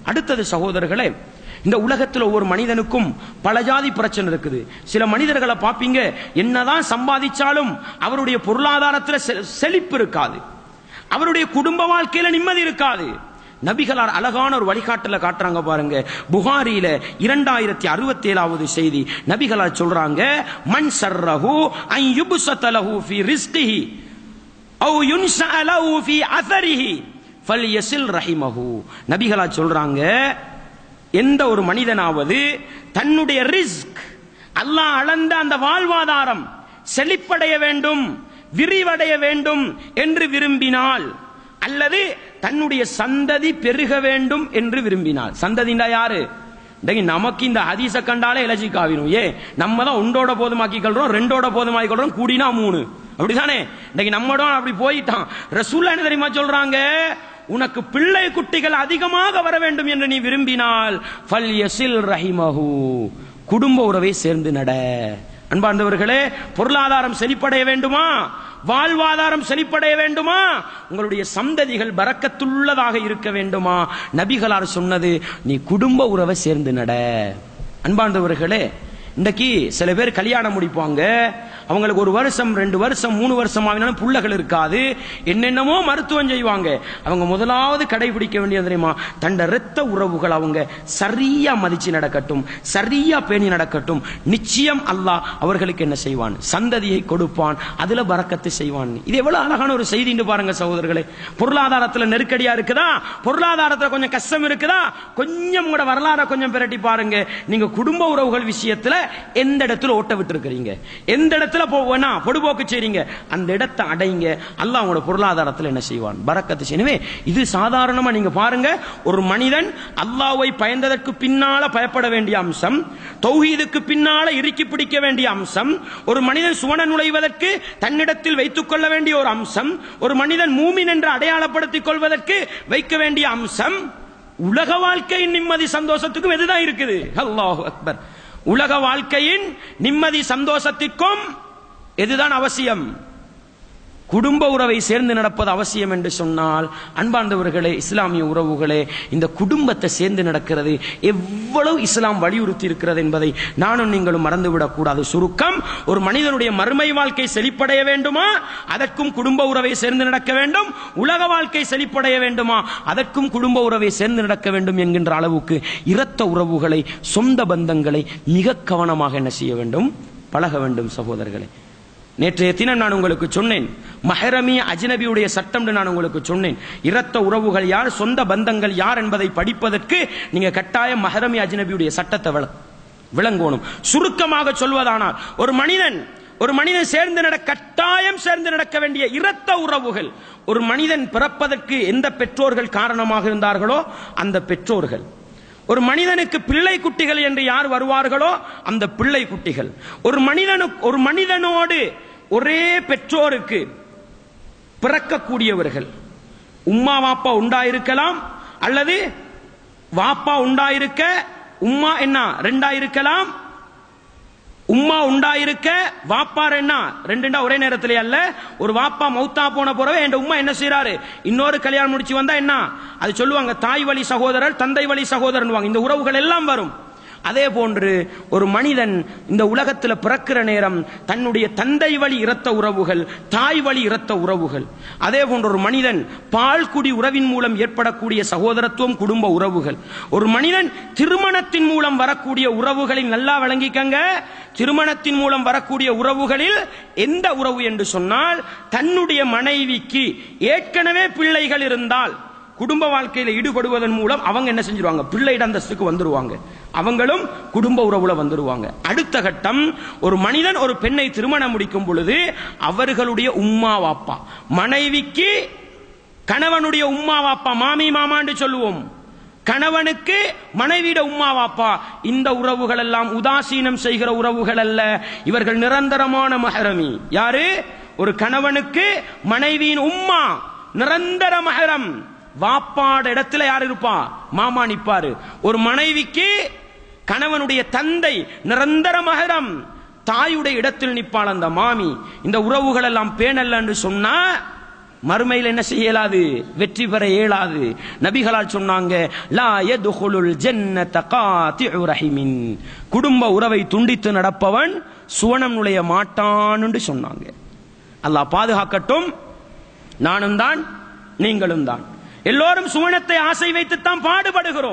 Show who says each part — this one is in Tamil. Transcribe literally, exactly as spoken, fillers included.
Speaker 1: அடுத்தது சகோதரர்களே, இந்த உலகத்தில் ஒவ்வொரு மனிதனுக்கும் பல ஜாதி பிரச்சனை இருக்குது. சில மனிதர்களை பார்ப்பீங்க, என்னதான் சம்பாதிச்சாலும் அவருடைய பொருளாதாரத்தில் செழிப்பு இருக்காது, அவருடைய குடும்ப வாழ்க்கையில நிம்மதி இருக்காது. நபிகளார் அழகான ஒரு வழிகாட்டல காட்டுறாங்க பாருங்க. புகாரியில இரண்டாயிரத்தி அறுபத்தி ஏழாவது செய்தி. நபிகளார் சொல்றாங்க, மன் சர்ரஹு அன் யுப்ஸதலஹு ஃபீ ரிஸ்கிஹி அவ் யுன்ஸஅலஹு ஃபீ அஸரிஹி ஃபல்யஸில் ரஹிமஹு. நபிகளார் சொல்றாங்க, எந்த ஒரு மனிதனாவது தன்னுடைய ரிஸ்க், அல்லாஹ் அளந்த அந்த வாழ்வாதாரம் செழிப்படைய வேண்டும், விரிவடைய வேண்டும் என்று விரும்பினால், அல்லது தன்னுடைய சந்ததி பெருக வேண்டும் என்று விரும்பினால். சந்ததிண்டா யாரு? நமக்கு இந்த ஹதீஸ கண்டாலே எலர்ஜிக் ஆகிரும். ஏ நம்ம தான் ஒன்றோட போதுமாக்கி கொள்றோம், ரெண்டோட போதுமாக்கி கொள்றோம், கூடினா மூணு, அப்படிதானே? இன்னைக்கு நம்மோட அப்படி போயிட்டான். ரசூலுல்லாஹ் என்ன தெரியுமா சொல்றாங்க? உனக்கு பிள்ளை குட்டிகள் அதிகமாக வர வேண்டும் என்று நீ விரும்பினால் ஃபல்யஸில் ரஹிமஹு, குடும்ப உறவை சேர்ந்து நட. அன்பார்ந்தவர்களே, பொருளாதாரம் செழிப்படைய வேண்டுமா, வாழ்வாதாரம் செழிப்படைய வேண்டுமா, உங்களுடைய சந்ததிகள் பரக்கத்துள்ளதாக இருக்க வேண்டுமா, நபிகளார் சொன்னது நீ குடும்ப உறவை சேர்ந்து நட. அன்பார்ந்தவர்களே, இன்றைக்கு சில பேர் கல்யாணம் முடிப்பாங்க, அவங்களுக்கு ஒரு வருஷம் ரெண்டு வருஷம் மூணு வருஷம் ஆகினாலும் புள்ளகள் இருக்காது, என்னென்னமோ மருத்துவம் செய்வாங்க. அவங்க முதலாவது கடைபிடிக்க வேண்டியது தெரியுமா? தண்ட இரத்த உறவுகள் அவங்க சரியா மதிச்சு நடக்கட்டும், சரியா பேணி நடக்கட்டும். நிச்சயம் அல்லாஹ் அவர்களுக்கு என்ன செய்வான்? சந்ததியை கொடுப்பான், அதுல பரக்கத்து செய்வான். இது எவ்வளவு அழகான ஒரு செய்தி பாருங்க சகோதரர்களே. பொருளாதாரத்துல நெருக்கடியா இருக்குதா, பொருளாதாரத்துல கொஞ்சம் கஷ்டம் இருக்குதா, கொஞ்சம் உங்களோட வரலாறு கொஞ்சம் பிரட்டி பாருங்க. நீங்க குடும்ப உறவுகள் விஷயத்துல எந்த இடத்துல ஓட்ட விட்டு இருக்கிறீங்க, எந்த இடத்துல போவனா பொடுபோக்கு செய்றீங்க, அந்த இடத்தை அடைங்க. அல்லாஹ் உங்களோட பொருளாதாரத்தில் என்ன செய்வான்? பரக்கத்து செய்வான். இது சாதாரணமா நீங்க பாருங்க, ஒரு மனிதன் அல்லாஹ்வை பயந்ததற்கு பின்னால பயப்பட வேண்டிய அம்சம், தௌஹீதுக்கு பின்னால இறுக்கி பிடிக்க வேண்டிய அம்சம், ஒரு மனிதன் சுவன நுழைவதற்கு தன்னிடத்தில் வைத்துக் கொள்ள வேண்டிய ஒரு அம்சம், ஒரு மனிதன் மூமின் என்று அடையாளப்படுத்திக் கொள்வதற்கு வைக்க வேண்டிய அம்சம், உலக வாழ்க்கையின் நிம்மதி சந்தோஷத்துக்கும் எதுதான் இருக்குது? அல்லாஹு அக்பர். உலக வாழ்க்கையின் நிம்மதி சந்தோஷத்திற்கும் எதுதான் அவசியம்? குடும்ப உறவை சேர்ந்து நடப்பது அவசியம் என்று சொன்னால், அன்பார்ந்தவர்களே, இஸ்லாமிய உறவுகளே, இந்த குடும்பத்தை சேர்ந்து நடக்கிறது எவ்வளவு இஸ்லாம் வலியுறுத்தி இருக்கிறது என்பதை நானும் நீங்களும் மறந்துவிடக் கூடாது. சுருக்கம், ஒரு மனிதனுடைய மறுமை வாழ்க்கை செழிப்படைய வேண்டுமா, அதற்கும் குடும்ப உறவை சேர்ந்து நடக்க வேண்டும். உலக வாழ்க்கை செழிப்படைய வேண்டுமா, அதற்கும் குடும்ப உறவை சேர்ந்து நடக்க வேண்டும் என்கின்ற அளவுக்கு இரத்த உறவுகளை, சொந்த பந்தங்களை மிக கவனமாக என்ன செய்ய வேண்டும்? பழக வேண்டும் சகோதரர்களே. நேற்றைய தினம் நான் உங்களுக்கு சொன்னேன், மஹரமி அஜ்னபியுடைய சட்டம் நான் உங்களுக்கு சொன்னேன். இரத்த உறவுகள் யார், சொந்த பந்தங்கள் யார் என்பதை படிப்பதற்கு நீங்க கட்டாயம் மஹரமி அஜ்னபியுடைய சட்டத்தை விளங்கணும். சுருக்கமாக சொல்வதானால், ஒரு மனிதன் ஒரு மனிதன் சேர்ந்து நட கட்டாயம் சேர்ந்து நடக்க வேண்டிய இரத்த உறவுகள், ஒரு மனிதன் பிறப்பதற்கு எந்த பெற்றோர்கள் காரணமாக இருந்தார்களோ அந்த பெற்றோர்கள், ஒரு மனிதனுக்கு பிள்ளை குட்டிகள் என்று யார் வருவார்களோ அந்த பிள்ளை குட்டிகள், ஒரு மனிதனுக்கு ஒரு மனிதனோடு ஒரே பெற்றோருக்கு பிறக்கக்கூடியவர்கள், உம்மா வாப்பா உண்டாயிருக்கலாம், அல்லது வாப்பா உண்டாயிருக்க உம்மா என்ன ரெண்டாயிருக்கலாம், உம்மா உண்டாயிருக்க வாப்பா என்ன ரெண்டுண்டா ஒரே நேரத்திலே அல்ல. ஒரு வாப்பா மௌத்தா போன போறவே என் உம்மா என்ன செய்யறாரு, இன்னொரு கல்யாணம் முடிச்சு வந்தா என்ன அது சொல்லுவாங்க, தாய் வழி சகோதரர் தந்தை வழி சகோதரன், இந்த உறவுகள் எல்லாம் வரும். அதே போன்று ஒரு மனிதன் இந்த உலகத்தில் பிறக்கிற நேரம் தன்னுடைய தந்தை வழி இரத்த உறவுகள், தாய் வழி இரத்த உறவுகள், அதே போன்ற ஒரு மனிதன் பால் குடி உறவின் மூலம் ஏற்படக்கூடிய சகோதரத்துவம், குடும்ப உறவுகள், ஒரு மனிதன் திருமணத்தின் மூலம் வரக்கூடிய உறவுகளில் நல்லா விளங்கிக்கங்க. திருமணத்தின் மூலம் வரக்கூடிய உறவுகளில் எந்த உறவு என்று சொன்னால், தன்னுடைய மனைவிக்கு ஏற்கனவே பிள்ளைகள் இருந்தால் குடும்ப வாழ்க்கையில் ஈடுபடுவதன் மூலம் அவங்க என்ன செஞ்சிருவாங்க, பிள்ளையிட அந்தஸ்துக்கு வந்துருவாங்க, அவங்களும் குடும்ப உறவுல வந்துருவாங்க. அடுத்த கட்டம், ஒரு மனிதன் ஒரு பெண்ணை திருமணம் முடிக்கும் பொழுது அவர்களுடைய உம்மா வாப்பா, மனைவிக்கு கணவனுடைய உம்மா வாப்பா, மாமி மாமான்னு சொல்லுவோம், கணவனுக்கு மனைவியிட உம்மா வாப்பா, இந்த உறவுகள் எல்லாம் உதாசீனம் செய்கிற உறவுகள் அல்ல, இவர்கள் நிரந்தரமான மஹரமி. யாரு? ஒரு கணவனுக்கு மனைவியின் உம்மா நிரந்தர மஹரம், வாப்பாட இடத்துல யார் இருப்பா? மாமா நிப்பாரு. ஒரு மனைவிக்கு கணவனுடைய தந்தை நிரந்தர மஹரம், தாயுடைய இடத்தில் நிற்பாள் அந்த மாமி. இந்த உறவுகள் எல்லாம் பேணல்ல என்று சொன்னா மறுமையில் என்ன செய்யலாது, வெற்றி பெற இயலாது. நபிகளால் சொன்னாங்க, லா யதுகுலுல் ஜன்னத காதிஉ ரஹிமின், குடும்ப உறவை துண்டித்து நடப்பவன் சுவனம் நுழைய மாட்டான் என்று சொன்னாங்க. அல்லாஹ் பாதுகாக்கட்டும். நானும் தான் நீங்களும் தான் எல்லோரும் சுவனத்தை ஆசை வைத்துத்தான் பாடுபடுகிறோம்.